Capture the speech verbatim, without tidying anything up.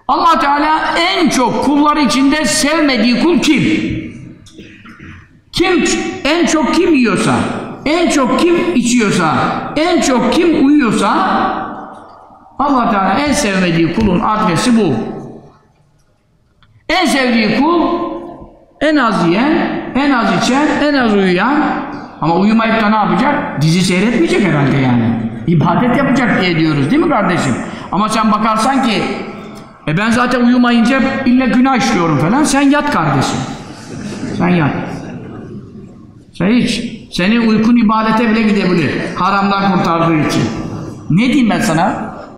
Allah Teala en çok kulları içinde sevmediği kul kim? Kim en çok kim yiyorsa, en çok kim içiyorsa, en çok kim uyuyorsa Allah Teala en sevmediği kulun adresi bu. En sevdiği kul en az yiyen, en az içen, en az uyuyan, ama uyumayıp da ne yapacak? Dizi seyretmeyecek herhalde yani. İbadet yapacak diye diyoruz değil mi kardeşim? Ama sen bakarsan ki e ben zaten uyumayınca illa günah işliyorum falan, sen yat kardeşim. Sen yat. Sen hiç. Senin uykun ibadete bile gidebilir. Haramdan kurtardığı için. Ne diyeyim ben sana?